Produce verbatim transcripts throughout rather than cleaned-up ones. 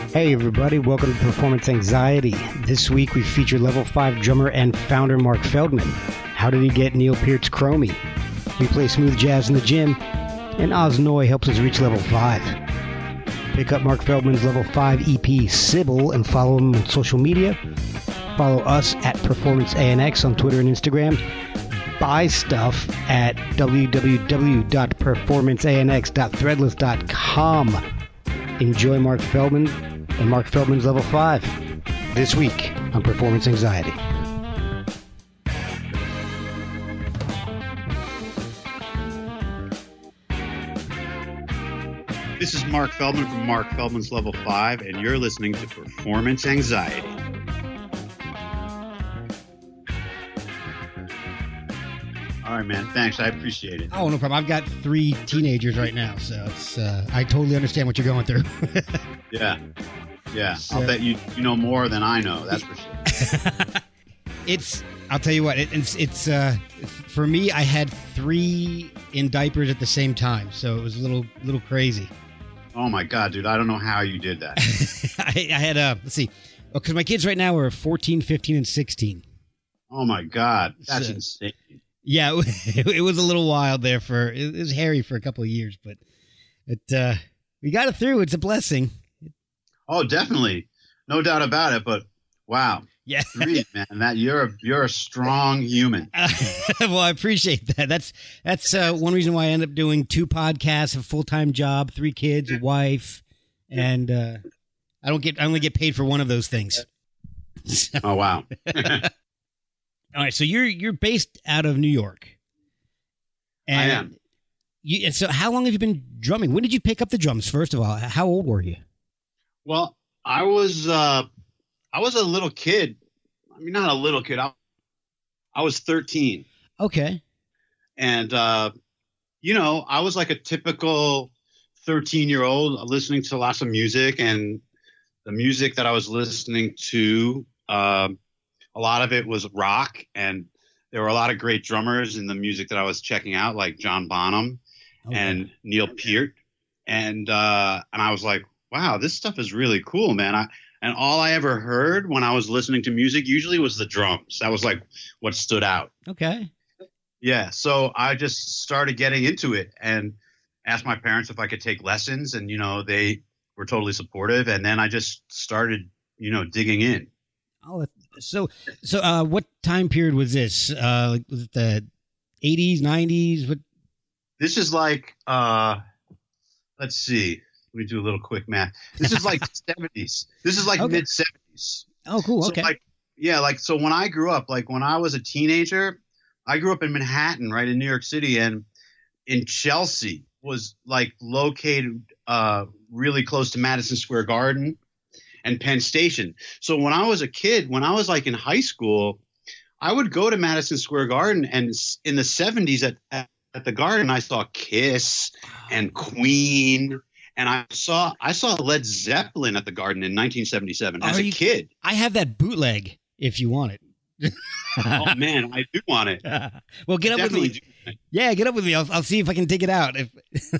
Hey everybody, welcome to Performance Anxiety. This week we feature level five drummer and founder Mark Feldman. How did he get Neil Peart's Chromey? We play smooth jazz in the gym, and Oz Noy helps us reach level five. Pick up Mark Feldman's level five E P, Sybil, and follow him on social media. Follow us at Performance A N X on Twitter and Instagram. Buy stuff at w w w dot performance a n x dot threadless dot com. Enjoy Mark Feldman and Mark Feldman's Level five this week on Performance Anxiety. This is Mark Feldman from Mark Feldman's Level five, and you're listening to Performance Anxiety. All right, man. Thanks. I appreciate it. Oh, no problem. I've got three teenagers right now, so it's uh, I totally understand what you're going through. Yeah. Yeah. So, I'll bet you you know more than I know. That's for sure. it's, I'll tell you what, it, it's, it's uh, for me, I had three in diapers at the same time, so it was a little, little crazy. Oh, my God, dude. I don't know how you did that. I, I had, uh, let's see, because my kids right now are fourteen, fifteen, and sixteen. Oh, my God. That's so, insane. Yeah, it, it was a little wild there for, it was hairy for a couple of years, but it, uh, we got it through. It's a blessing. Oh, definitely. No doubt about it. But wow. Yeah. Three, man. That you're a, you're a strong human. Uh, well, I appreciate that. That's, that's, uh, one reason why I end up doing two podcasts, a full-time job, three kids, a wife, and, uh, I don't get, I only get paid for one of those things. So. Oh, wow. All right. So you're, you're based out of New York. And I am. You, and so how long have you been drumming? When did you pick up the drums? First of all, how old were you? Well, I was uh, I was a little kid. I mean, not a little kid. I, I was thirteen. Okay. And, uh, you know, I was like a typical thirteen-year-old listening to lots of music. And the music that I was listening to, uh, a lot of it was rock. And there were a lot of great drummers in the music that I was checking out, like John Bonham okay. and Neil Peart. And uh, and I was like, wow, this stuff is really cool, man. I, and all I ever heard when I was listening to music usually was the drums. That was like what stood out. Okay. Yeah. So I just started getting into it and asked my parents if I could take lessons. And, you know, they were totally supportive. And then I just started, you know, digging in. Oh, so so uh, what time period was this? Uh, like, was it the eighties, nineties? What? This is like, uh, let's see. Let me do a little quick math. This is like seventies. This is like okay. mid seventies. Oh, cool. Okay. So like, yeah, like so when I grew up, like when I was a teenager, I grew up in Manhattan, right in New York City, and in Chelsea was like located uh, really close to Madison Square Garden and Penn Station. So when I was a kid, when I was like in high school, I would go to Madison Square Garden, and in the seventies at at, at the Garden, I saw Kiss and Queen. And I saw I saw Led Zeppelin at the Garden in nineteen seventy-seven as Are a you, kid. I have that bootleg if you want it. Oh, man, I do want it. Well, get I up with me. Do. Yeah, get up with me. I'll, I'll see if I can dig it out. If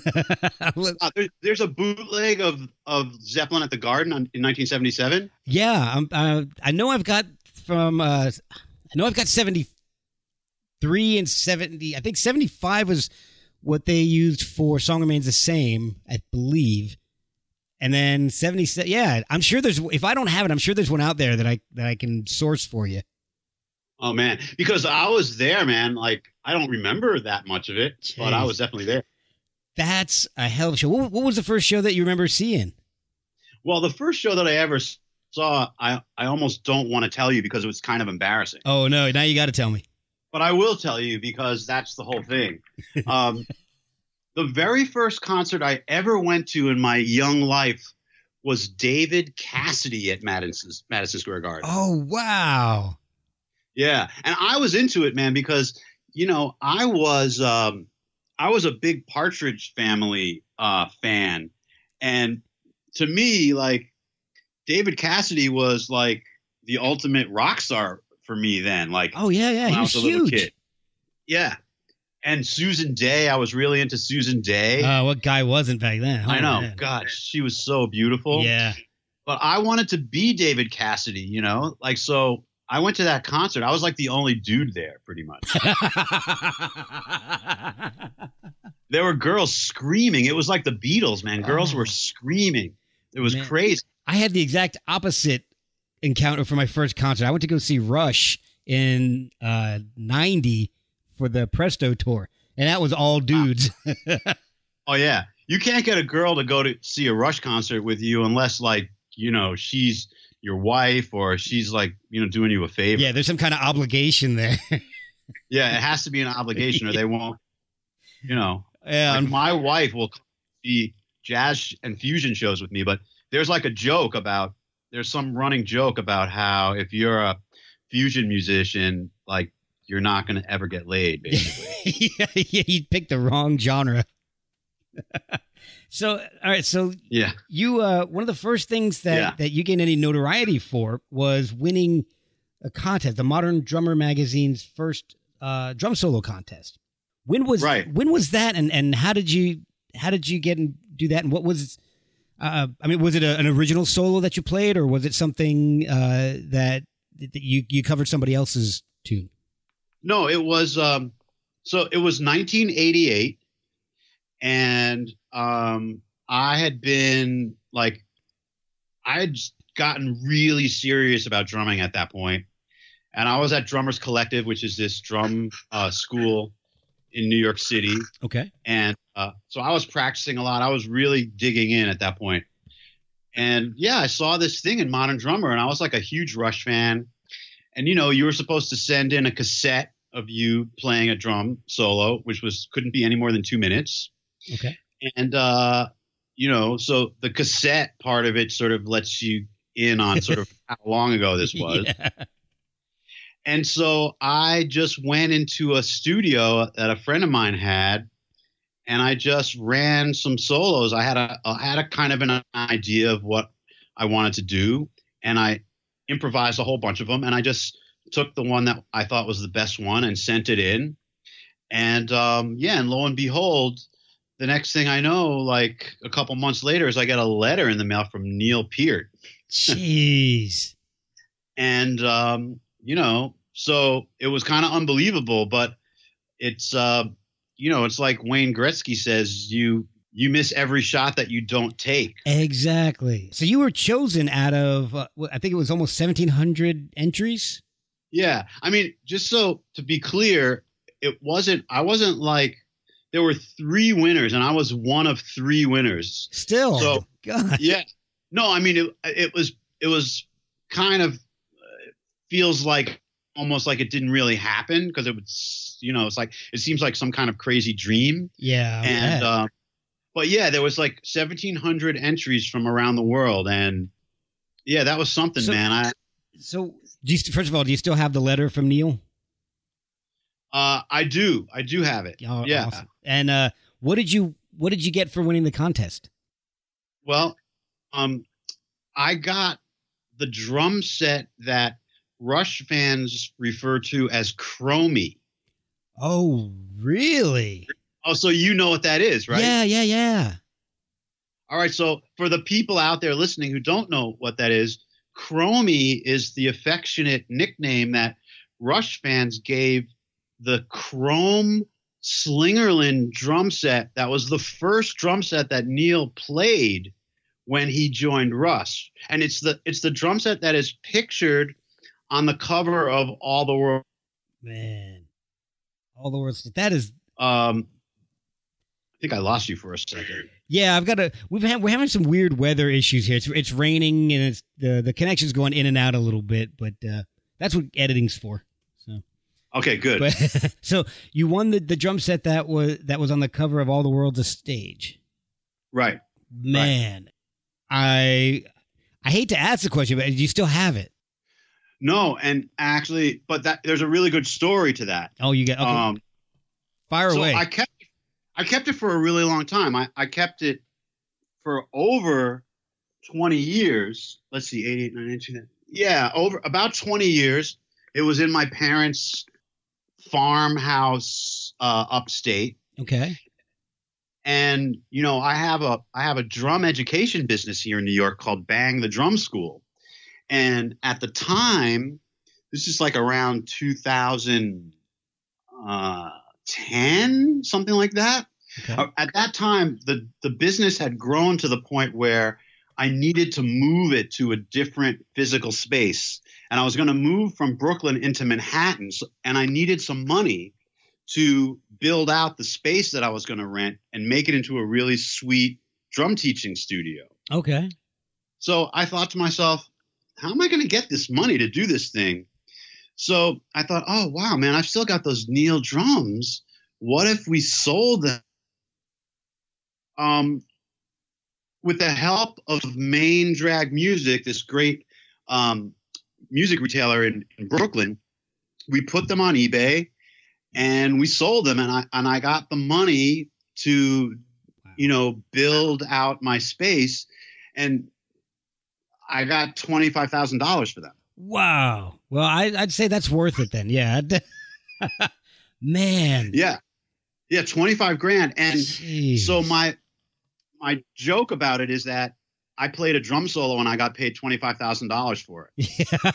uh, there, There's a bootleg of, of Zeppelin at the Garden on, in nineteen seventy-seven? Yeah. Um, uh, I know I've got from uh, – I know I've got seventy-three and seventy. I think seventy-five was – what they used for Song Remains the Same, I believe. And then seventy, yeah, I'm sure there's, if I don't have it, I'm sure there's one out there that I, that I can source for you. Oh man. Because I was there, man. Like, I don't remember that much of it, Jeez. But I was definitely there. That's a hell of a show. What, what was the first show that you remember seeing? Well, the first show that I ever saw, I, I almost don't want to tell you because it was kind of embarrassing. Oh no. Now you got to tell me. But I will tell you because that's the whole thing. Um, the very first concert I ever went to in my young life was David Cassidy at Madison, Madison Square Garden. Oh, wow. Yeah. And I was into it, man, because, you know, I was um, I was a big Partridge Family uh, fan. And to me, like, David Cassidy was like the ultimate rock star for me then, like, oh yeah, yeah, when he I was, was a little huge. kid. Yeah, and Susan Day, I was really into Susan Day. Oh, uh, what guy wasn't back then? Oh, I know, man. God, she was so beautiful. Yeah, but I wanted to be David Cassidy, you know, like, so I went to that concert. I was like the only dude there pretty much. There were girls screaming. It was like the Beatles, man. Girls oh, were screaming. It was man. crazy. I had the exact opposite encounter for my first concert. I went to go see Rush in uh, ninety for the Presto tour, and that was all dudes. Oh, yeah. You can't get a girl to go to see a Rush concert with you unless, like, you know, she's your wife or she's, like, you know, doing you a favor. Yeah, there's some kind of obligation there. Yeah, it has to be an obligation or they won't, you know. Yeah, like my wife will be jazz and fusion shows with me, but there's like a joke about, there's some running joke about how if you're a fusion musician, like, you're not going to ever get laid, basically. yeah, yeah, you picked the wrong genre. So, all right. So, yeah, you uh, one of the first things that, yeah. that you gained any notoriety for was winning a contest, the Modern Drummer magazine's first uh, drum solo contest. When was right. when was that, and, and how did you how did you get and do that, and what was? Uh, I mean, was it a, an original solo that you played, or was it something uh, that that you you covered somebody else's tune? No, it was. Um, so it was nineteen eighty-eight. And um, I had been like, I had gotten really serious about drumming at that point. And I was at Drummers Collective, which is this drum uh, school in New York City. Okay. And uh, so I was practicing a lot. I was really digging in at that point. And yeah, I saw this thing in Modern Drummer, and I was like a huge Rush fan. And, you know, you were supposed to send in a cassette of you playing a drum solo, which was couldn't be any more than two minutes. Okay. And, uh, you know, so the cassette part of it sort of lets you in on sort of how long ago this was. Yeah. And so I just went into a studio that a friend of mine had, and I just ran some solos. I had a, I had a kind of an idea of what I wanted to do, and I improvised a whole bunch of them, and I just took the one that I thought was the best one and sent it in. And, um, yeah, and lo and behold, the next thing I know, like a couple months later, is I get a letter in the mail from Neil Peart. Jeez. And, um, you know, so it was kind of unbelievable, but it's, uh, you know, it's like Wayne Gretzky says, you you miss every shot that you don't take. Exactly. So you were chosen out of, uh, I think it was almost seventeen hundred entries. Yeah. I mean, just so to be clear, it wasn't, I wasn't like, there were three winners, and I was one of three winners. Still, so God. Yeah, no, I mean it. It was it was kind of uh, feels like almost like it didn't really happen because it was, you know, it's like it seems like some kind of crazy dream. Yeah, and uh, but yeah, there was like seventeen hundred entries from around the world, and yeah, that was something, so, man. I so do you, first of all, do you still have the letter from Neil? Uh, I do. I do have it. Oh, yeah. Awesome. And uh, what did you what did you get for winning the contest? Well, um, I got the drum set that Rush fans refer to as Chromey. Oh, really? Oh, so you know what that is, right? Yeah, yeah, yeah. All right. So for the people out there listening who don't know what that is, Chromey is the affectionate nickname that Rush fans gave the Chrome Slingerland drum set. That was the first drum set that Neil played when he joined Rush. And it's the it's the drum set that is pictured on the cover of All the World. Man. All the World. That is um I think I lost you for a second. Yeah, I've got a we've had we're having some weird weather issues here. It's it's raining and it's the the connection's going in and out a little bit, but uh that's what editing's for. So Okay, good. But, so you won the, the drum set that was that was on the cover of All the World's a Stage. Right. Man, right. I I hate to ask the question, but do you still have it? No, and actually, but that there's a really good story to that. Oh, you get okay. Um, Fire so away. I kept I kept it for a really long time. I, I kept it for over twenty years. Let's see, eighty-eight, ninety-two. Yeah, over about twenty years. It was in my parents' farmhouse uh, upstate. Okay. And, you know, I have a I have a drum education business here in New York called Bang the Drum School. And at the time, this is like around two thousand ten, something like that. Okay. Uh, At that time, the, the business had grown to the point where I needed to move it to a different physical space. And I was going to move from Brooklyn into Manhattan. So, and I needed some money to build out the space that I was going to rent and make it into a really sweet drum teaching studio. Okay. So I thought to myself, how am I going to get this money to do this thing? So I thought, oh, wow, man, I've still got those Neil drums. What if we sold them? Um, with the help of Main Drag Music, this great um, music retailer in, in Brooklyn, we put them on eBay and we sold them. And I, and I got the money to, you know, build out my space. And I got twenty-five thousand dollars for them. Wow. Well, I, I'd say that's worth it then. Yeah. Man. Yeah. Yeah. twenty-five grand. And Jeez. so my, my joke about it is that I played a drum solo and I got paid twenty-five thousand dollars for it.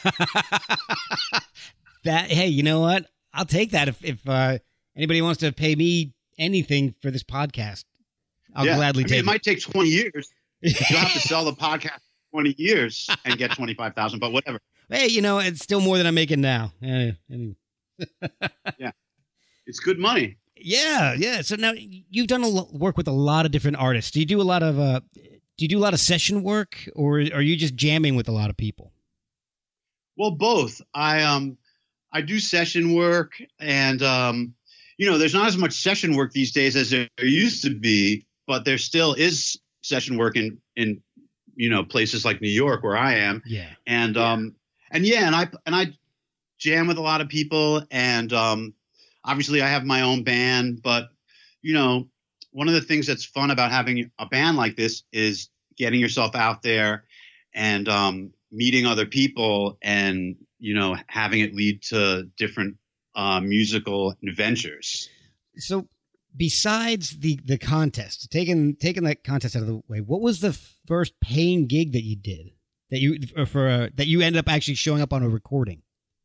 Yeah. That, hey, you know what? I'll take that. If, if uh, anybody wants to pay me anything for this podcast, I'll yeah. gladly I mean, take it. it. might take twenty years. You'll have to sell the podcast twenty years and get twenty-five thousand, but whatever. Hey, you know, it's still more than I'm making now. Uh, anyway. Yeah. It's good money. Yeah, yeah. So now you've done a lo- work with a lot of different artists. Do you do a lot of uh, do you do a lot of session work, or are you just jamming with a lot of people? Well, both. I um I do session work, and um you know, there's not as much session work these days as there used to be, but there still is session work in in you know, places like New York where I am. Yeah. And um and yeah, and I and I jam with a lot of people, and um obviously I have my own band, but you know, one of the things that's fun about having a band like this is getting yourself out there and um meeting other people, and you know, having it lead to different uh, musical adventures. So besides the the contest, taking taking that contest out of the way, what was the first paying gig that you did that you for uh, that you ended up actually showing up on a recording?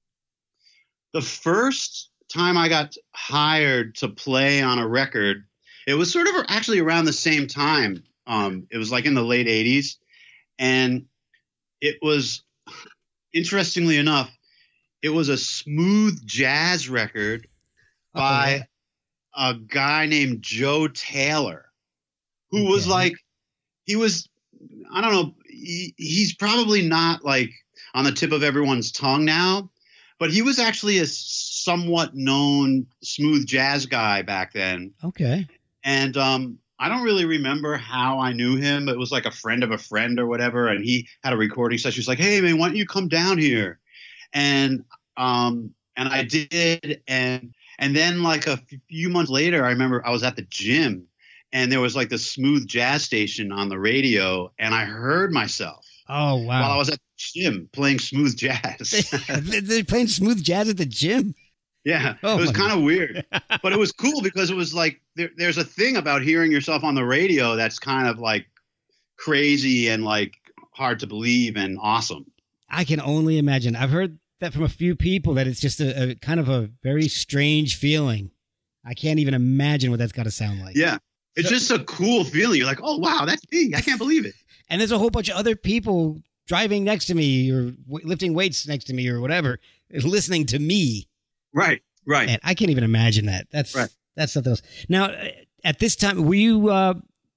The first time I got hired to play on a record, it was sort of actually around the same time. Um, it was like in the late eighties, and it was, interestingly enough, it was a smooth jazz record by a guy named Joe Taylor, who was Okay. like, he was, I don't know, he, he's probably not like on the tip of everyone's tongue now, but he was actually a somewhat known smooth jazz guy back then. Okay. And um, I don't really remember how I knew him. It was like a friend of a friend or whatever. And he had a recording session. He was like, hey, man, why don't you come down here? And um, and I did. And and then like a few months later, I remember I was at the gym and there was like the smooth jazz station on the radio. And I heard myself Oh, wow. while I was at the gym playing smooth jazz. They're playing smooth jazz at the gym. Yeah, Oh it was my kind of weird, but it was cool because it was like there, there's a thing about hearing yourself on the radio that's kind of like crazy and like hard to believe and awesome. I can only imagine. I've heard that from a few people that it's just a, a kind of a very strange feeling. I can't even imagine what that's got to sound like. Yeah, it's So- just a cool feeling. You're like, oh wow, that's me. I can't believe it. And there's a whole bunch of other people driving next to me or w- lifting weights next to me or whatever, listening to me. Right, right. Man, I can't even imagine that. That's Right. that's something else. Now, uh, at this time, were you uh,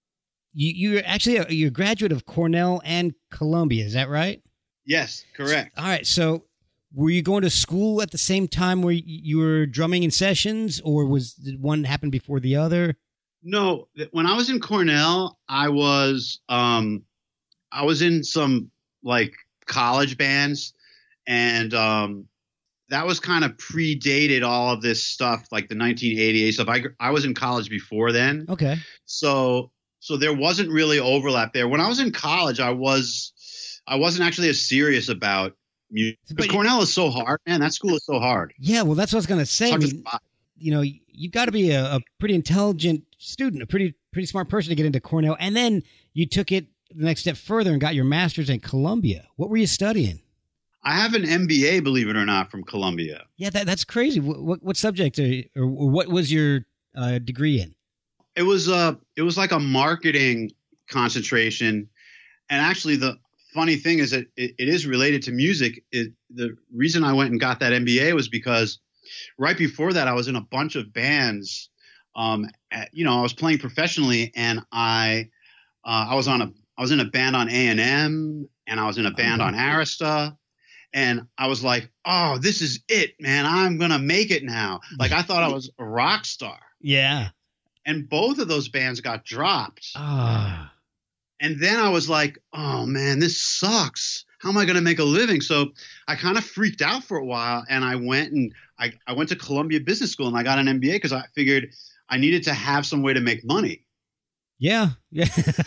you you're actually a, you're a graduate of Cornell and Columbia? Is that right? Yes, correct. All right. So, were you going to school at the same time where y- you were drumming in sessions, or was did one happen before the other? No, th- when I was in Cornell, I was um, I was in some like college bands, and um, that was kind of predated all of this stuff, like the nineteen eighty-eight stuff. I gr- I was in college before then, Okay. so so there wasn't really overlap there. When I was in college, I was I wasn't actually as serious about music because But- Cornell is so hard, man. That school is so hard. Yeah. Well, that's what I was going to say. It's I hard to mean, survive. you know, you've got to be a, a pretty intelligent student, a pretty pretty smart person to get into Cornell. And then you took it the next step further and got your master's in Columbia. What were you studying? I have an M B A, believe it or not, from Columbia. Yeah, that, that's crazy. What, what, what subject are you, or, or what was your uh, degree in? It was uh, it was like a marketing concentration. And actually, the funny thing is that it, it is related to music. It, the reason I went and got that M B A was because right before that, I was in a bunch of bands. Um, at, you know, I was playing professionally, and I uh, I was on a I was in a band on A and M, and I was in a band oh, on Arista. And I was like, oh, this is it, man. I'm going to make it now. Like, I thought I was a rock star. Yeah. And both of those bands got dropped. Ah. And then I was like, oh, man, this sucks. How am I going to make a living? So I kind of freaked out for a while. And I went and I, I went to Columbia Business School, and I got an M B A because I figured I needed to have some way to make money. Yeah. Yeah.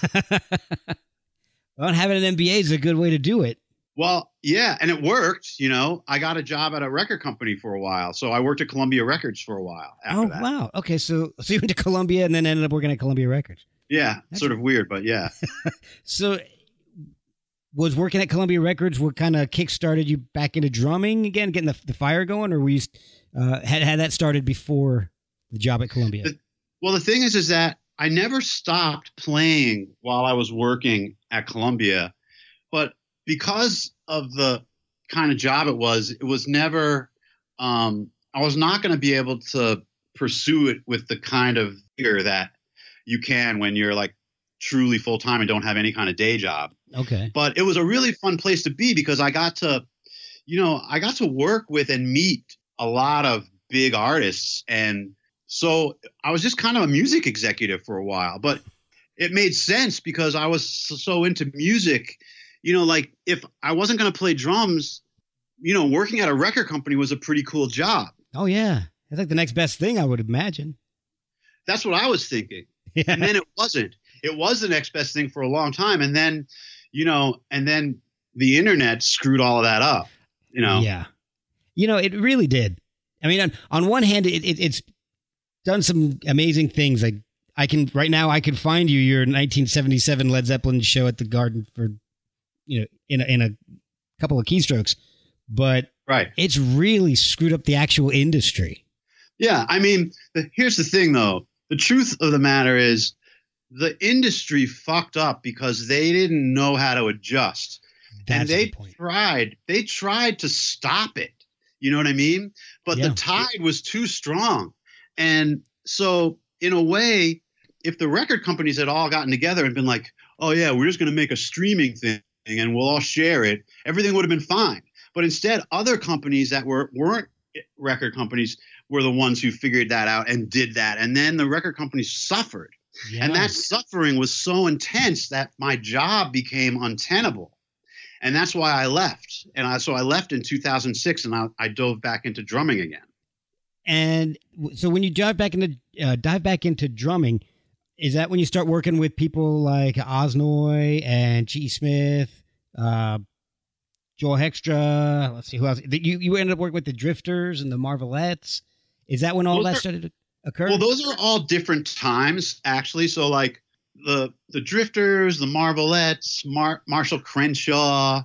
Well, having an M B A is a good way to do it. Well, yeah, and it worked. You know, I got a job at a record company for a while, so I worked at Columbia Records for a while. After oh that. wow! Okay, so so you went to Columbia and then ended up working at Columbia Records. Yeah, That's sort of weird, but yeah. So, was working at Columbia Records what kind of kick-started you back into drumming again, getting the, the fire going, or were you uh, had had that started before the job at Columbia? The, well, the thing is, is that I never stopped playing while I was working at Columbia, but because of the kind of job it was, it was never, um, I was not going to be able to pursue it with the kind of vigor that you can when you're like truly full time and don't have any kind of day job. Okay. But it was a really fun place to be because I got to, you know, I got to work with and meet a lot of big artists. And so I was just kind of a music executive for a while, but it made sense because I was so into music. You know, like if I wasn't going to play drums, you know, working at a record company was a pretty cool job. Oh, yeah. It's like the next best thing, I would imagine. That's what I was thinking. Yeah. And then it wasn't. It was the next best thing for a long time. And then, you know, and then the internet screwed all of that up, you know. Yeah. You know, it really did. I mean, on, on one hand, it, it, it's done some amazing things. Like I can, right now, I could find you your nineteen seventy-seven Led Zeppelin show at the Garden for, you know, in a, in a couple of keystrokes, but right. It's really screwed up the actual industry. Yeah. I mean, the, here's the thing, though. The truth of the matter is the industry fucked up because they didn't know how to adjust. That's and they the point. tried, they tried to stop it. You know what I mean? But Yeah. the tide was too strong. And so in a way, if the record companies had all gotten together and been like, oh yeah, we're just going to make a streaming thing and we'll all share it, everything would have been fine. But instead, other companies that were, weren't record companies were the ones who figured that out and did that. And then the record companies suffered. Yeah. And that suffering was so intense that my job became untenable. And that's why I left. And I, so I left in two thousand six and I, I dove back into drumming again. And so when you dive back into uh, dive back into drumming, is that when you start working with people like Osnoy and G E. Smith, uh, Joel Hextra? Let's see who else. You you ended up working with the Drifters and the Marvelettes. Is that when all Those that are, started to occur? Well, those are all different times, actually. So like the the Drifters, the Marvelettes, Mar- Marshall Crenshaw,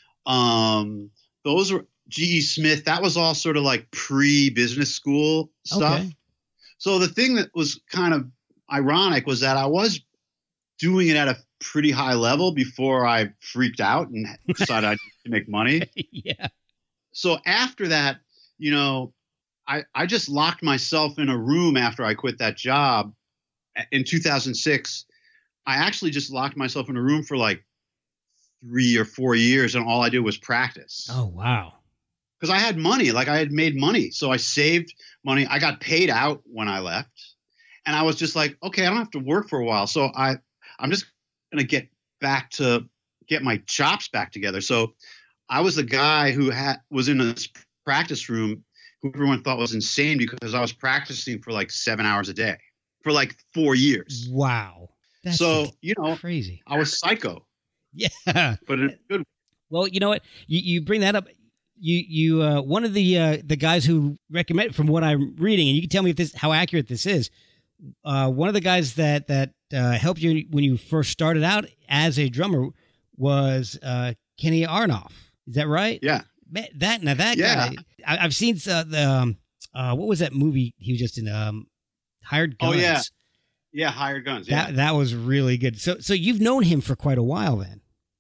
um, those were G E. Smith. That was all sort of like pre-business school stuff. Okay. So the thing that was kind of ironic was that I was doing it at a pretty high level before I freaked out and decided I needed to make money. Yeah. So after that, you know, I, I just locked myself in a room after I quit that job in two thousand six. I actually just locked myself in a room for like three or four years, and all I did was practice. Oh, wow. Because I had money, like I had made money. So I saved money. I got paid out when I left. And I was just like, okay, I don't have to work for a while. So I, I'm just going to get back to get my chops back together. So I was the guy who had was in a practice room who everyone thought was insane because I was practicing for like seven hours a day for like four years. Wow. That's so, you know, crazy. I was psycho. Yeah. But in a good way. Well, you know what? You, you bring that up. You, you, uh, one of the, uh, the guys who recommend, from what I'm reading, and you can tell me if this, how accurate this is, uh, one of the guys that that uh, helped you when you first started out as a drummer was uh, Kenny Aronoff. Is that right? Yeah. Man, that now that Yeah. guy, I, I've seen uh, the um, uh, what was that movie he was just in? Um, Hired Guns. Oh yeah, yeah, Hired Guns. Yeah, that that was really good. So so you've known him for quite a while then.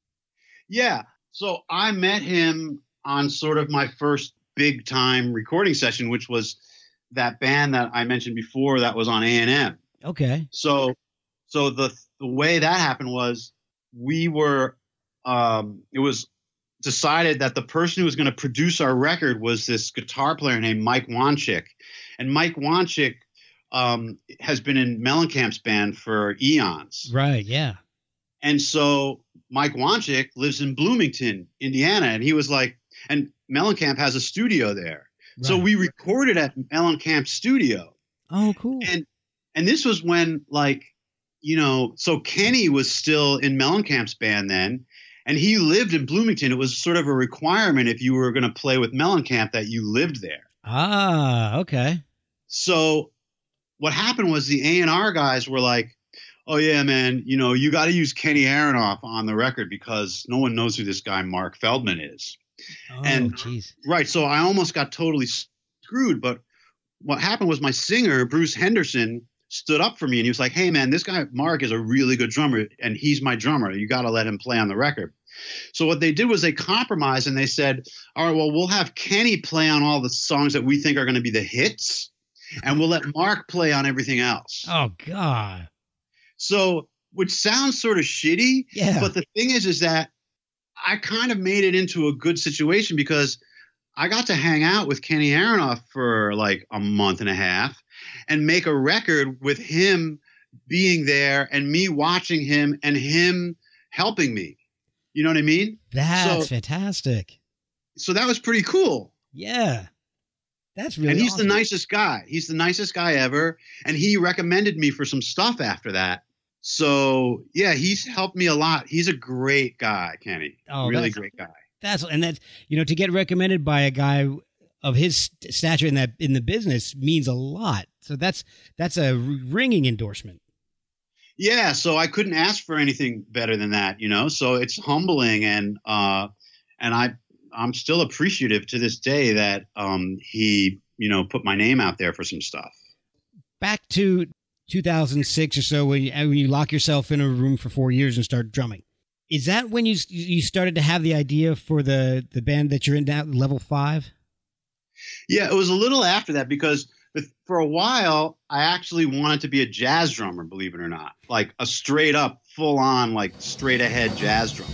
yeah. So I met him on sort of my first big time recording session, which was that band that I mentioned before that was on A and M. Okay. So, so the the way that happened was we were, um, it was decided that the person who was going to produce our record was this guitar player named Mike Wanchik, and Mike Wanchik um, has been in Mellencamp's band for eons. Right. Yeah. And so Mike Wanchik lives in Bloomington, Indiana, and he was like, and Mellencamp has a studio there. Right. So we recorded at Mellencamp's studio. Oh, cool. And and this was when, like, you know, so Kenny was still in Mellencamp's band then, and he lived in Bloomington. It was sort of a requirement if you were going to play with Mellencamp that you lived there. Ah, okay. So what happened was the A and R guys were like, oh, yeah, man, you know, you got to use Kenny Aronoff on the record because no one knows who this guy Mark Feldman is. Oh, and jeez. Right. So I almost got totally screwed. But what happened was my singer, Bruce Henderson, stood up for me and he was like, hey, man, this guy Mark is a really good drummer and he's my drummer. You got to let him play on the record. So what they did was they compromised and they said, all right, well, we'll have Kenny play on all the songs that we think are going to be the hits and we'll let Mark play on everything else. Oh, God. So, which sounds sort of shitty, yeah. But the thing is, is that I kind of made it into a good situation because I got to hang out with Kenny Aronoff for like a month and a half and make a record with him being there and me watching him and him helping me. You know what I mean? That's so, fantastic. So that was pretty cool. Yeah. That's really And he's awesome. the nicest guy. He's the nicest guy ever. And he recommended me for some stuff after that. So, yeah, he's helped me a lot. He's a great guy, Kenny. Oh, really great guy. That's and that's, you know, to get recommended by a guy of his stature in that in the business means a lot. So that's that's a ringing endorsement. Yeah, so I couldn't ask for anything better than that, you know. So it's humbling and uh and I I'm still appreciative to this day that um he, you know, put my name out there for some stuff. Back to two thousand six or so, when you, when you lock yourself in a room for four years and start drumming. Is that when you you started to have the idea for the, the band that you're in now, Level Five? Yeah, it was a little after that because for a while I actually wanted to be a jazz drummer, believe it or not, like a straight up, full on, like straight ahead jazz drummer.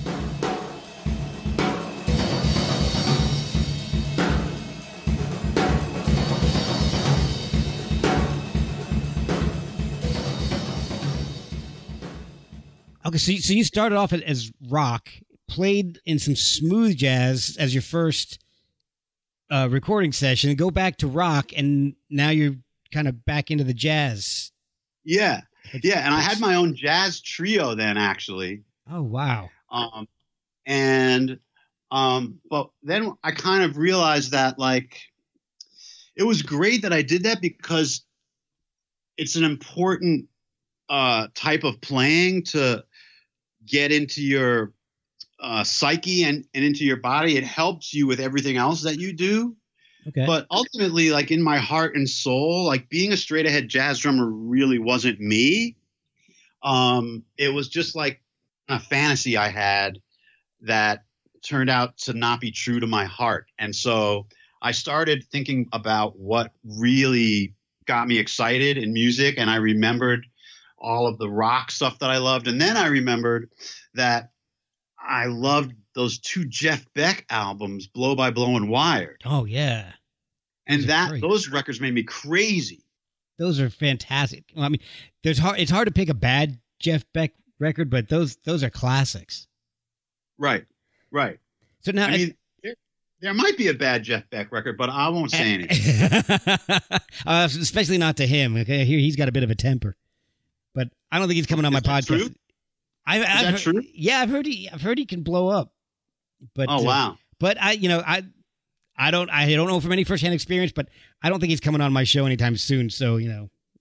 Okay, so you, so you started off as rock, played in some smooth jazz as your first uh, recording session, go back to rock, and now you're kind of back into the jazz. Yeah, yeah, and I had my own jazz trio then, actually. Oh, wow. Um, and um, but then I kind of realized that, like, it was great that I did that because it's an important uh, type of playing to get into your uh, psyche and, and into your body. It helps you with everything else that you do. Okay. But ultimately, like in my heart and soul, like being a straight ahead jazz drummer really wasn't me. Um, it was just like a fantasy I had that turned out to not be true to my heart. And so I started thinking about what really got me excited in music. And I remembered all of the rock stuff that I loved. And then I remembered that I loved those two Jeff Beck albums, Blow by Blow and Wired. Oh, yeah. And that those records made me crazy. Those are fantastic. Well, I mean, there's hard, it's hard to pick a bad Jeff Beck record, but those those are classics. Right, right. So now, I mean, there, there might be a bad Jeff Beck record, but I won't say anything. uh, especially not to him. Okay, here he's got a bit of a temper. But I don't think he's coming on Is my that podcast. True? I've, Is I've that heard, true? Yeah, I've heard he. I've heard he can blow up. But oh wow! Uh, but I, you know, I, I don't, I don't know from any firsthand experience, but I don't think he's coming on my show anytime soon. So you know,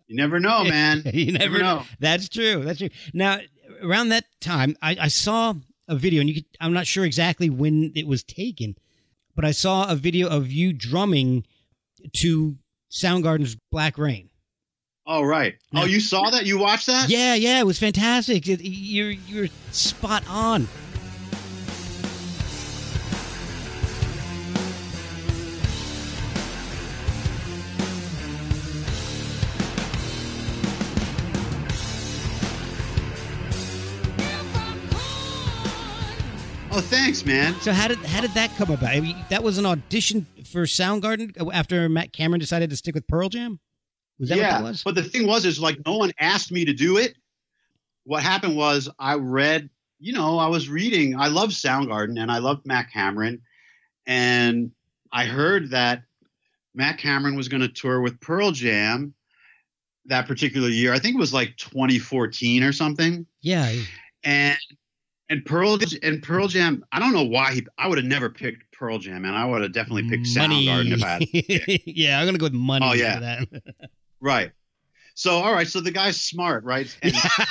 You never know, man. you never, never know. That's true. That's true. Now, around that time, I, I saw a video, and you could, I'm not sure exactly when it was taken, but I saw a video of you drumming to Soundgarden's Black Rain. Oh, right. Now, oh, you saw that? You watched that? Yeah, yeah. It was fantastic. It, you're, you're spot on. Oh, thanks, man. So how did how did that come about? I mean, that was an audition for Soundgarden after Matt Cameron decided to stick with Pearl Jam? Was that yeah, what that was? But the thing was, is like no one asked me to do it. What happened was I read, you know, I was reading. I love Soundgarden and I loved Matt Cameron. And I heard that Matt Cameron was going to tour with Pearl Jam that particular year. I think it was like twenty fourteen or something. Yeah. And And Pearl and Pearl Jam, I don't know why he. I would have never picked Pearl Jam, and I would have definitely picked money. Soundgarden if I had. yeah, I'm gonna go with money. Oh yeah, for that. Right. So all right, so the guy's smart, right? And,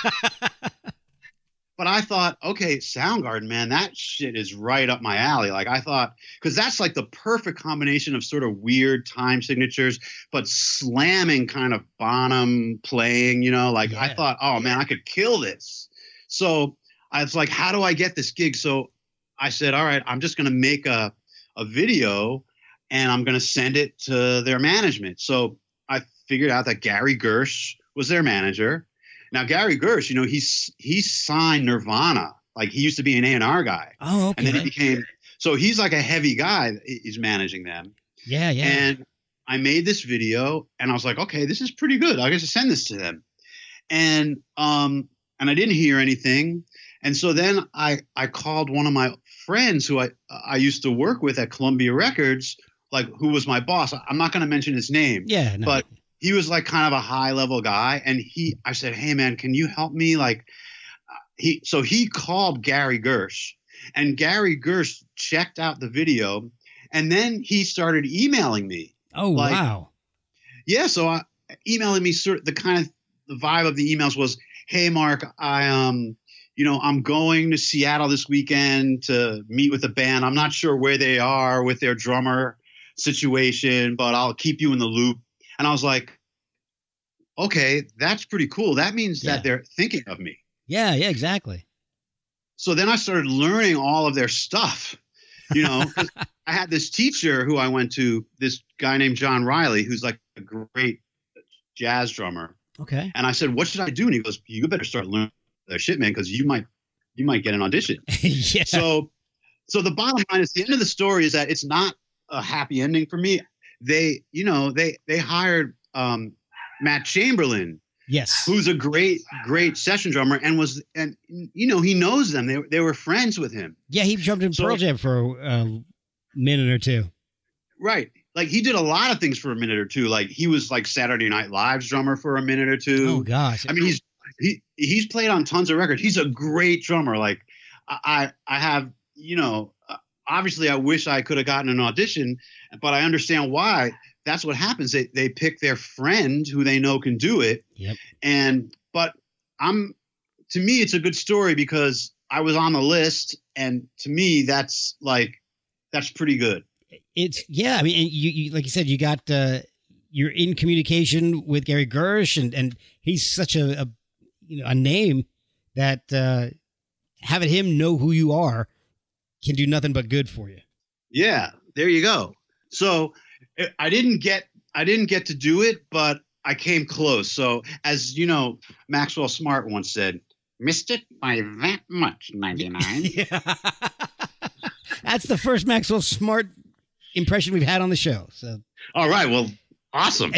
but I thought, okay, Soundgarden, man, that shit is right up my alley. Like I thought, because that's like the perfect combination of sort of weird time signatures, but slamming kind of Bonham playing. You know, like yeah. I thought, oh man, I could kill this. So. I was like, how do I get this gig? So I said, all right, I'm just going to make a, a video and I'm going to send it to their management. So I figured out that Gary Gersh was their manager. Now, Gary Gersh, you know, he's he signed Nirvana. Like he used to be an A and R guy. Oh, okay. And then he became – so he's like a heavy guy. He's managing them. Yeah, yeah. And I made this video and I was like, okay, this is pretty good. I get to send this to them. And um, and I didn't hear anything. And so then I, I called one of my friends who I, I used to work with at Columbia Records, like who was my boss. I'm not going to mention his name, yeah, no. but he was like kind of a high level guy. And he, I said, hey man, can you help me? Like he, so he called Gary Gersh and Gary Gersh checked out the video and then he started emailing me. Oh, like, wow. Yeah. So I emailing me sort of the kind of the vibe of the emails was, hey Mark, I, um, you know, I'm going to Seattle this weekend to meet with a band. I'm not sure where they are with their drummer situation, but I'll keep you in the loop. And I was like, okay, that's pretty cool. That means yeah. that they're thinking of me. Yeah, yeah, exactly. So then I started learning all of their stuff, you know, 'cause I had this teacher who I went to, this guy named John Riley, who's like a great jazz drummer. Okay. And I said, what should I do? And he goes, you better start learning their shit, man, because you might you might get an audition. yeah. So so the bottom line is the end of the story is that it's not a happy ending for me. They, you know, they they hired um, Matt Chamberlain, yes, who's a great great session drummer and was and you know he knows them. They they were friends with him. Yeah, he jumped in so, Pearl Jam for a minute or two. Right. Like he did a lot of things for a minute or two. Like he was like Saturday Night Live's drummer for a minute or two. Oh gosh. I mean he's He he's played on tons of records. He's a great drummer. Like I I have, you know, obviously I wish I could have gotten an audition, but I understand why. That's what happens. They they pick their friend who they know can do it. Yep. And but I'm to me it's a good story because I was on the list, and to me that's like that's pretty good. It's yeah. I mean, and you, you like you said, you got uh, you're in communication with Gary Gersh, and and he's such a, a you know, a name that uh, having him know who you are can do nothing but good for you. Yeah, there you go. So I didn't get I didn't get to do it, but I came close. So as you know, Maxwell Smart once said, "Missed it by that much, ninety-nine." Yeah. That's the first Maxwell Smart impression we've had on the show. So all right, well, awesome.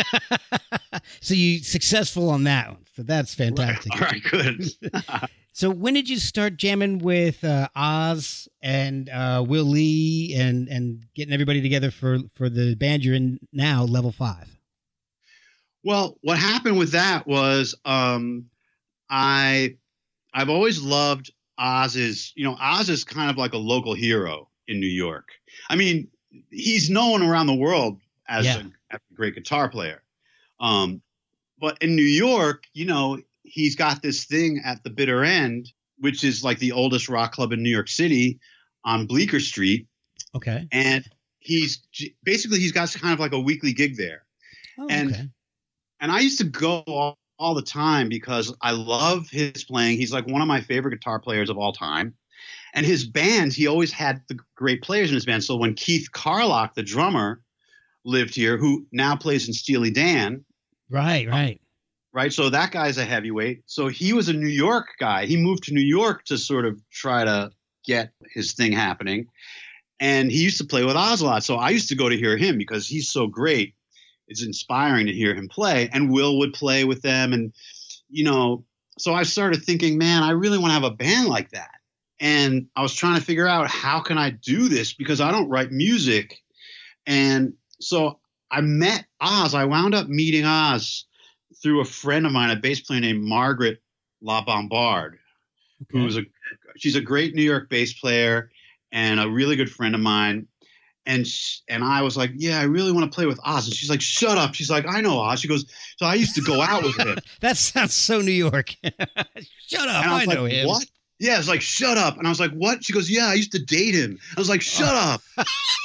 So you successful on that one. So that's fantastic. Right. All right, good. So when did you start jamming with uh, Oz and uh, Will Lee and and getting everybody together for for the band you're in now, Level Five? Well, what happened with that was um, I I've always loved Oz's. You know, Oz is kind of like a local hero in New York. I mean, he's known around the world as, yeah. a, as a great guitar player. Um, but in New York, you know, he's got this thing at the bitter end, which is like the oldest rock club in New York City on Bleecker Street. Okay. And he's basically, he's got kind of like a weekly gig there. Oh, and, okay. and I used to go all, all the time because I love his playing. He's like one of my favorite guitar players of all time. And his band, he always had the great players in his band. So when Keith Carlock, the drummer, lived here, who now plays in Steely Dan. Right, right. Right. So that guy's a heavyweight. So he was a New York guy. He moved to New York to sort of try to get his thing happening. And he used to play with Oz a lot. So I used to go to hear him because he's so great. It's inspiring to hear him play. And Will would play with them. And, you know, so I started thinking, man, I really want to have a band like that. And I was trying to figure out, how can I do this? Because I don't write music. And so I met Oz. I wound up meeting Oz through a friend of mine, a bass player named Margaret LaBombard, Okay. who's a she's a great New York bass player and a really good friend of mine. And sh- and I was like, yeah, I really want to play with Oz. And she's like, shut up. She's like, I know Oz. She goes, so I used to go out with him. That sounds so New York. Shut up. And I I, was know like, him. what? Yeah, it's like, shut up. And I what? What? She goes, yeah, I used to date him. I was like, shut Oh. up.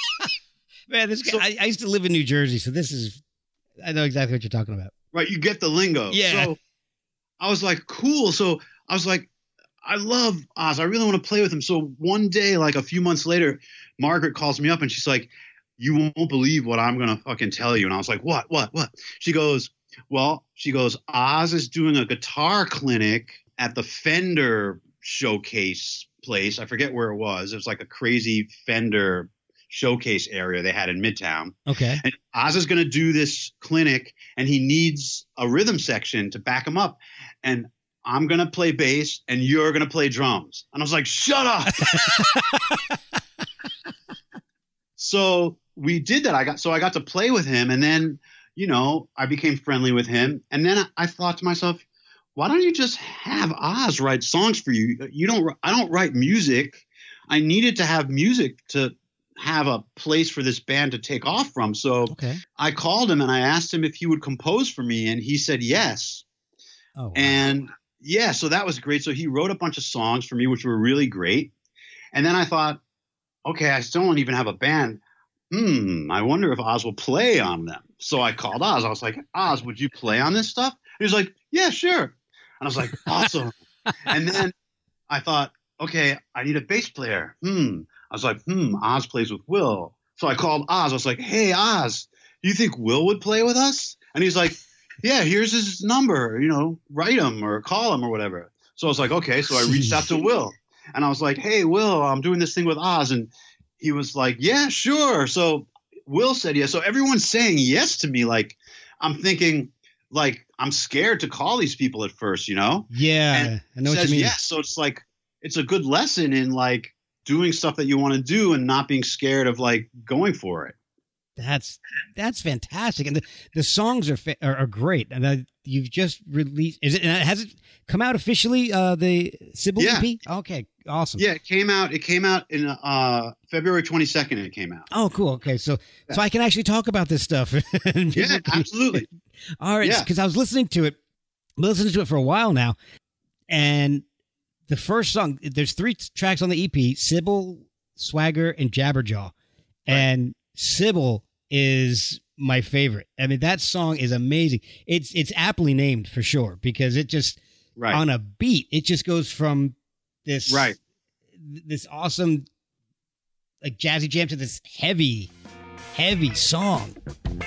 Man, this guy, So- I, I used to live in New Jersey, so this is, I know exactly what you're talking about. Right. You get the lingo. Yeah. So I was like, cool. So I was like, I love Oz. I really want to play with him. So one day, like a few months later, Margaret calls me up and she's like, you won't believe what I'm going to fucking tell you. And I was like, what, what, what? She goes, well, she goes, Oz is doing a guitar clinic at the Fender showcase place. I forget where it was. It was like a crazy Fender showcase area they had in Midtown. Okay. And Oz is going to do this clinic and he needs a rhythm section to back him up. And I'm going to play bass and you're going to play drums. And I was like, shut up. So we did that. I got, so I got to play with him and then, you know, I became friendly with him. And then I thought to myself, why don't you just have Oz write songs for you? You don't, I don't write music. I needed to have music to have a place for this band to take off from. So Okay. I called him and I asked him if he would compose for me. And he said, yes. Oh, wow. And yeah, so that was great. So he wrote a bunch of songs for me, which were really great. And then I thought, okay, I still don't even have a band. Hmm, I wonder if Oz will play on them. So I called Oz. I was like, Oz, would you play on this stuff? He was like, yeah, sure. And I was like, awesome. And then I thought, okay, I need a bass player. Hmm. I was like, hmm, Oz plays with Will. So I called Oz. I was like, hey, Oz, do you think Will would play with us? And he's like, yeah, here's his number, you know, write him or call him or whatever. So I was like, okay. So I reached out to Will and I was like, hey, Will, I'm doing this thing with Oz. And he was like, yeah, sure. So Will said yes. So everyone's saying yes to me. Like, I'm thinking, like, I'm scared to call these people at first, you know? Yeah, And I know he what says you mean. yes. So it's like, it's a good lesson in like doing stuff that you want to do and not being scared of like going for it. That's that's fantastic, and the, the songs are, fa- are are great. And uh, you've just released. Is it? And has it come out officially? Uh, the Sybil Yeah. E P. Okay, awesome. Yeah, it came out. It came out in uh, February twenty-second. It came out. Oh, cool. Okay, so Yeah. so I can actually talk about this stuff. And Yeah, people can- absolutely. All right, Yeah. because I was listening to it, listening to it for a while now, and the first song. There's three t- tracks on the E P: Sybil, Swagger, and Jabberjaw, and Sybil is my favorite. I mean, that song is amazing. It's it's aptly named for sure because it just Right. on a beat. It just goes from this Right. this awesome like jazzy jam to this heavy, heavy song.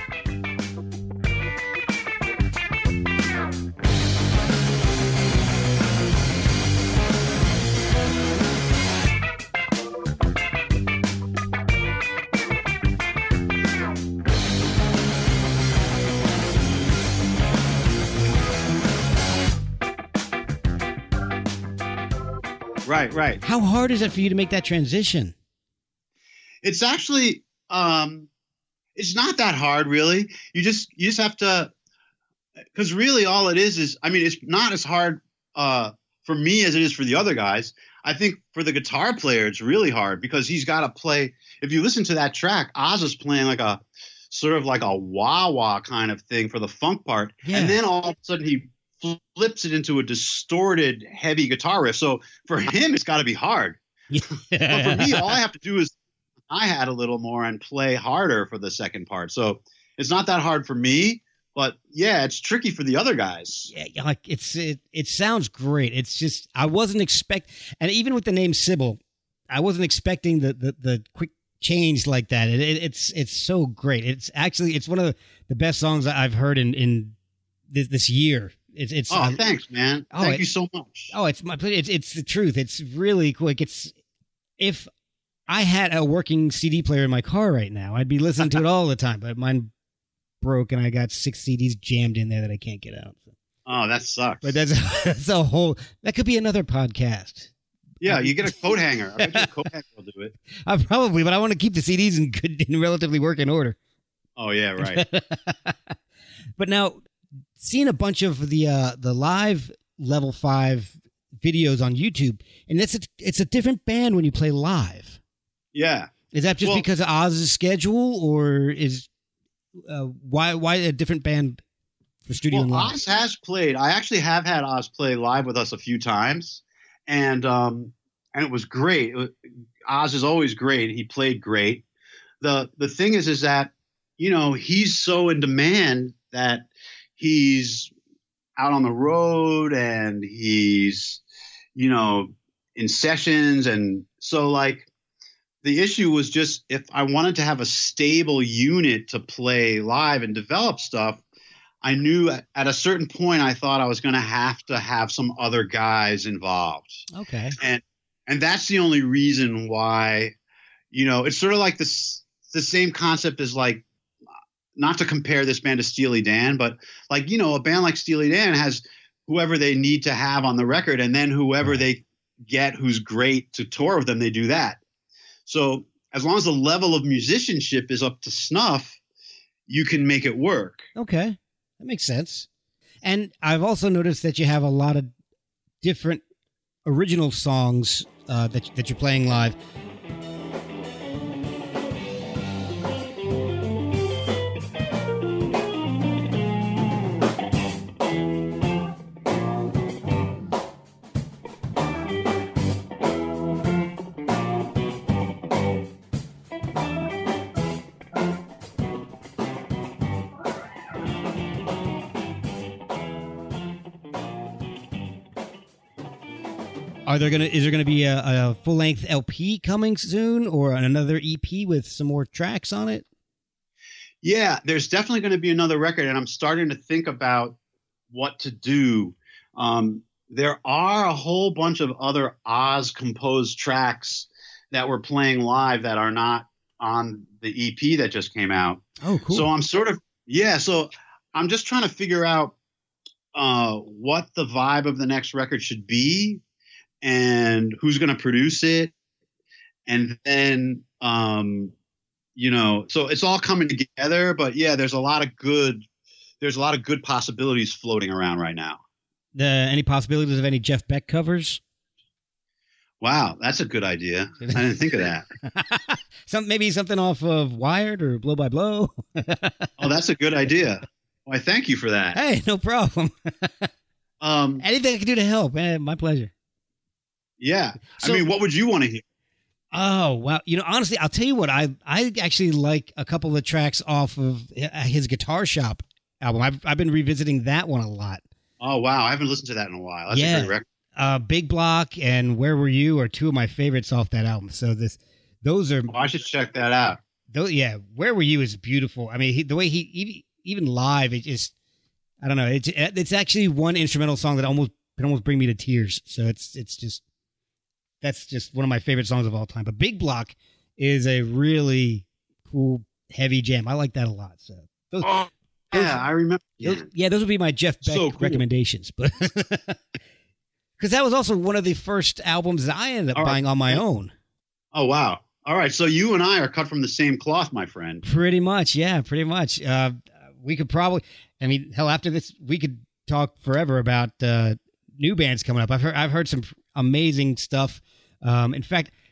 Right. Right. How hard is it for you to make that transition? It's actually, um, it's not that hard, really. You just, you just have to, because really all it is is, I mean, it's not as hard uh, for me as it is for the other guys. I think for the guitar player, it's really hard because he's got to play. If you listen to that track, Oz is playing like a sort of like a wah-wah kind of thing for the funk part. Yeah. And then all of a sudden he flips it into a distorted, heavy guitar riff. So for him, it's got to be hard. Yeah. But for me, all I have to do is I had a little more and play harder for the second part. So it's not that hard for me. But yeah, it's tricky for the other guys. Yeah, like it's it, it sounds great. It's just I wasn't expect, and even with the name Sybil, I wasn't expecting the the, the quick change like that. It, it, it's it's so great. It's actually it's one of the, the best songs that I've heard in in this, this year. It's it's. Oh, uh, thanks, man. Oh, Thank it, you so much. Oh, it's my it's it's the truth. It's really quick. It's if I had a working C D player in my car right now, I'd be listening to it all the time. But mine broke and I got six C Ds jammed in there that I can't get out. So. Oh, that sucks. But that's that's a whole that could be another podcast. Yeah, you get a coat hanger. I bet you a coat hanger will do it. I probably, but I want to keep the C Ds in good, in relatively working order. Oh yeah, right. But now, seeing a bunch of the uh, the live level five videos on YouTube, and it's a, it's a different band when you play live. Yeah. Is that just well, because of Oz's schedule, or is uh, why why a different band for studio well, and live? Oz has played. I actually have had Oz play live with us a few times, and um, and it was great. It was, Oz is always great. He played great. the The thing is, is that you know he's so in demand that he's out on the road and he's you know in sessions, and so like. The issue was just if I wanted to have a stable unit to play live and develop stuff, I knew at a certain point I thought I was going to have to have some other guys involved. Okay. And and that's the only reason why, you know, it's sort of like this the same concept as like, not to compare this band to Steely Dan, but like, you know, a band like Steely Dan has whoever they need to have on the record, and then whoever right. they get who's great to tour with them, they do that. So as long as the level of musicianship is up to snuff, you can make it work. Okay. That makes sense. And I've also noticed that you have a lot of different original songs uh, that, that you're playing live. Are there gonna is there gonna be a, a full length L P coming soon, or another E P with some more tracks on it? Yeah, there's definitely going to be another record, and I'm starting to think about what to do. Um, there are a whole bunch of other Oz composed tracks that we're playing live that are not on the E P that just came out. Oh, cool. So I'm sort of yeah. So I'm just trying to figure out uh, what the vibe of the next record should be, and who's going to produce it. And then, um, you know, so it's all coming together, but yeah, there's a lot of good, there's a lot of good possibilities floating around right now. The, any possibilities of any Jeff Beck covers? Wow. That's a good idea. I didn't think of that. Some, maybe something off of Wired or Blow by Blow. Oh, that's a good idea. Why, thank you for that. Hey, no problem. um, Anything I can do to help, man, my pleasure. Yeah. So, I mean, what would you want to hear? Oh, wow. You know, honestly, I'll tell you what, I I actually like a couple of the tracks off of his Guitar Shop album. I've, I've been revisiting that one a lot. Oh, wow. I haven't listened to that in a while. That's yeah. a great record. Uh, Big Block and Where Were You are two of my favorites off that album. So this, those are. Oh, I should check that out. Those, yeah, Where Were You is beautiful. I mean, he, the way he, even live, it just, I don't know. It's, it's actually one instrumental song that almost, can almost bring me to tears. So it's, it's just. That's just one of my favorite songs of all time. But Big Block is a really cool, heavy jam. I like that a lot. So, those, oh, yeah, those, I remember. Yeah. Those, yeah, those would be my Jeff Beck so cool. recommendations. But because that was also one of the first albums that I ended up all buying right. on my own. Oh, wow. All right. So you and I are cut from the same cloth, my friend. Pretty much. Yeah, pretty much. Uh, we could probably, I mean, hell, after this, we could talk forever about uh, new bands coming up. I've heard, I've heard some amazing stuff. Um, in fact,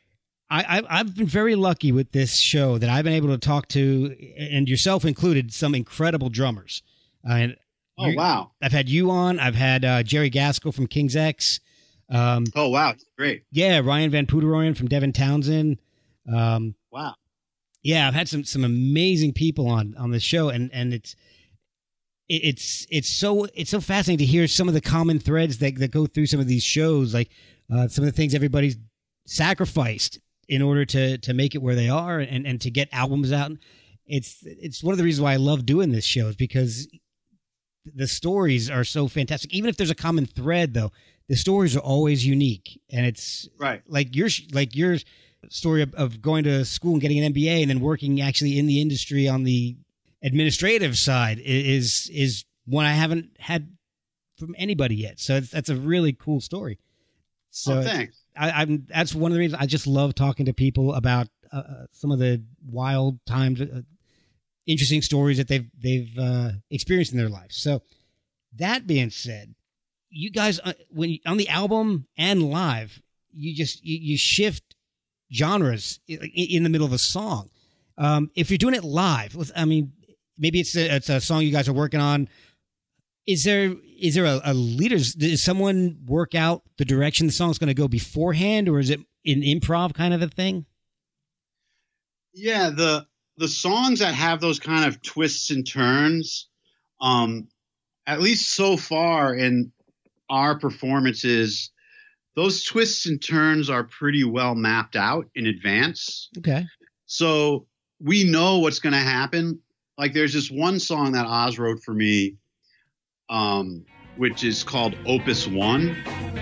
I, I, I've been very lucky with this show that I've been able to talk to, and yourself included, some incredible drummers. Uh, and Oh, you, wow. I've had you on. I've had uh, Jerry Gaskell from King's X. Um, oh, wow. Great. Yeah, Ryan Van Poederoyen from Devin Townsend. Um, wow. Yeah, I've had some some amazing people on on the show, and and it's it, it's it's so it's so fascinating to hear some of the common threads that that go through some of these shows, like uh, some of the things everybody's sacrificed in order to to make it where they are, and and to get albums out. It's it's one of the reasons why I love doing this show, is because the stories are so fantastic. Even if there's a common thread, though, the stories are always unique, and it's right. Like your like your story of, of going to school and getting an M B A and then working actually in the industry on the administrative side is is one I haven't had from anybody yet. So it's, that's a really cool story. So oh, thanks. I, I'm that's one of the reasons I just love talking to people about uh, some of the wild times. Uh, interesting stories that they've they've uh, experienced in their lives. So that being said, you guys uh, when you, on the album and live, you just you, you shift genres in, in the middle of a song. Um, if you're doing it live, I mean, maybe it's a, it's a song you guys are working on. Is there is there a, a leader? Does someone work out the direction the song's going to go beforehand, or is it an improv kind of a thing? Yeah, the the songs that have those kind of twists and turns, um, at least so far in our performances, those twists and turns are pretty well mapped out in advance. Okay. So we know what's going to happen. Like there's this one song that Oz wrote for me, um, which is called Opus One.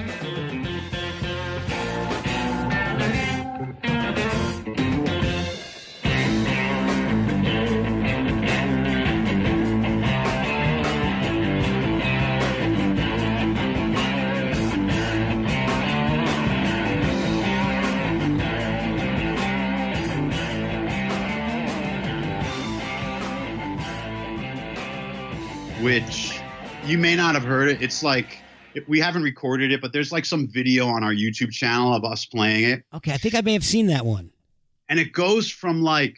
Which you may not have heard it. It's like, we haven't recorded it, but there's like some video on our YouTube channel of us playing it. Okay, I think I may have seen that one. And it goes from like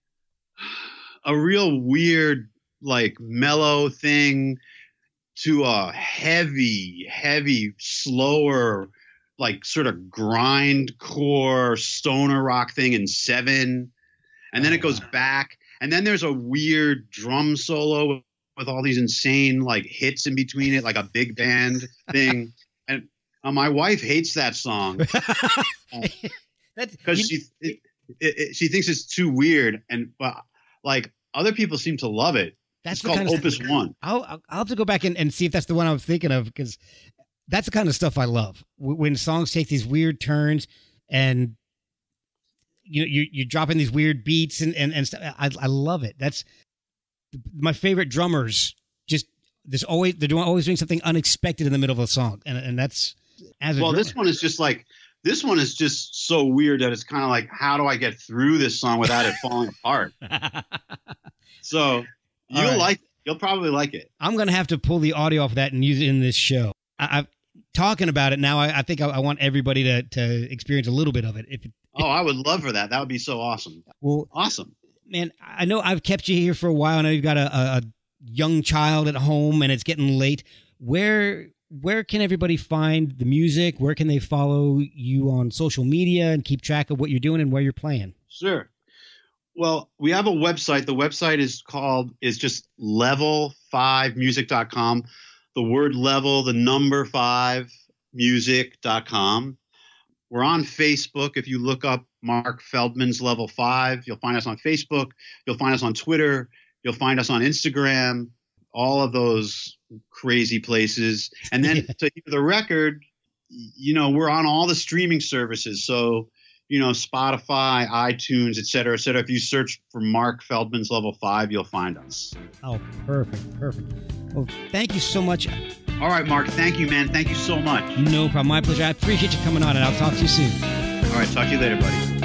a real weird, like mellow thing to a heavy, heavy, slower, like sort of grindcore stoner rock thing in seven. And then it goes back. And then there's a weird drum solo with all these insane like hits in between it, like a big band thing. And uh, my wife hates that song because uh, she it, it, it, she thinks it's too weird. And but like other people seem to love it. That's it's called Opus stuff, One. I'll I'll have to go back and, and see if that's the one I was thinking of, because that's the kind of stuff I love when songs take these weird turns and you know you you're dropping these weird beats and and, and stuff. I I love it. That's my favorite drummers. Just there's always they're doing always doing something unexpected in the middle of a song, and and that's as a well. drummer. This one is just like this one is just so weird that it's kind of like, how do I get through this song without it falling apart? So you'll right. like you'll probably like it. I'm gonna have to pull the audio off of that and use it in this show. I, I've talking about it now. I, I think I, I want everybody to to experience a little bit of it. If, if oh, I would love for that. That would be so awesome. Well, awesome. Man, I know I've kept you here for a while. I know you've got a, a, a young child at home and it's getting late. Where where can everybody find the music? Where can they follow you on social media and keep track of what you're doing and where you're playing? Sure. Well, we have a website. The website is called is just level five music dot com. The word level, the number five music dot com. We're on Facebook. If you look up Mark Feldman's Level five, you'll find us on Facebook. You'll find us on Twitter. You'll find us on Instagram, all of those crazy places. And then to hear the record, you know, we're on all the streaming services. So, you know, Spotify, iTunes, et cetera, et cetera. If you search for Mark Feldman's Level five, you'll find us. Oh, perfect, perfect. Well, thank you so much. All right, Mark. Thank you, man. Thank you so much. No problem. My pleasure. I appreciate you coming on, and I'll talk to you soon. All right. Talk to you later, buddy.